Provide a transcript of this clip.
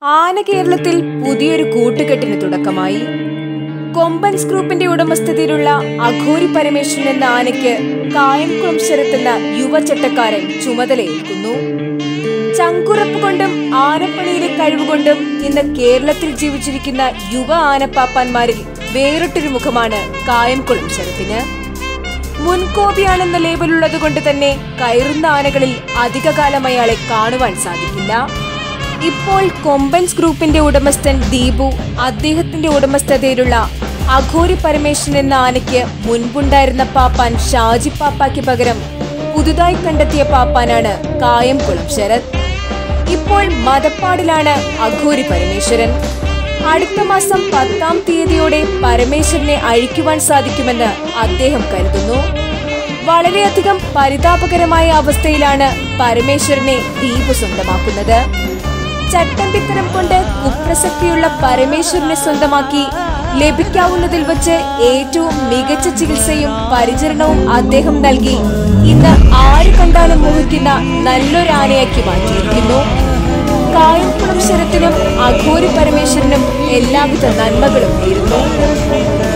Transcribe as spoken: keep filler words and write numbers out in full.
ആന കേരളത്തിൽ പുതിയൊരു കൂട്ടുകെട്ടിന് തുടക്കമായി. കൊമ്പൻസ് ഗ്രൂപ്പിന്റെ ഉടമസ്ഥതയിലുള്ള അഘോരി പരമേശ്വരൻ എന്ന ആനയ്ക്ക് കായംകുളം ശരത്തെന്ന യുവചട്ടക്കാരൻ ചുമതലയേൽക്കുന്നു. ചങ്കുറപ്പ് കൊണ്ടും ആനപ്പണിയിലെ കഴിവുകൊണ്ടും ഇന്ന് കേരളത്തിൽ ജീവിച്ചിരിക്കുന്ന യുവ ആനപ്പാപ്പാന്മാരിൽ വേറിട്ടൊരു മുഖമാണ് കായംകുളം ശരത്തിന്. മുൻകോപിയാണെന്ന ലേബലുള്ളത് കൊണ്ട് തന്നെ കയറുന്ന ആനകളിൽ അധികകാലം അയാളെ കാണുവാൻ സാധിക്കില്ല. ഇപ്പോൾ കൊമ്പൻസ് ഗ്രൂപ്പിന്റെ ഉടമസ്ഥൻ ദീപു അദ്ദേഹത്തിന്റെ ഉടമസ്ഥതയിലുള്ള അഘോരി പരമേശ്വരൻ എന്ന ആനയ്ക്ക് മുൻപുണ്ടായിരുന്ന പാപ്പാൻ ഷാജി പാപ്പായ്ക്ക് പകരം പുതുതായി കണ്ടെത്തിയ പാപ്പാനാണ് കായംകുളം ശരത്. ഇപ്പോൾ മതപ്പാടിലാണ് അഘോരി പരമേശ്വരൻ. അടുത്ത മാസം പത്താം തീയതിയോടെ പരമേശ്വരനെ അഴിക്കുവാൻ സാധിക്കുമെന്ന് അദ്ദേഹം കരുതുന്നു. വളരെയധികം പരിതാപകരമായ അവസ്ഥയിലാണ് പരമേശ്വരനെ ദീപു സ്വന്തമാക്കുന്നത്. ചട്ടമ്പിത്തരം കൊണ്ട് കുപ്രസക്തിയുള്ള പരമേശ്വരനെ സ്വന്തമാക്കി ലഭിക്കാവുന്നതിൽ വച്ച് ഏറ്റവും മികച്ച ചികിത്സയും പരിചരണവും അദ്ദേഹം നൽകി ഇന്ന് ആര് കണ്ടാലും മോഹിക്കുന്ന നല്ലൊരു ആനയാക്കി മാറ്റിയിരിക്കുന്നു. കായംകുളം ശരത്തിനും അഘോരി പരമേശ്വരനും എല്ലാവിധ നന്മകളും നേരുന്നു.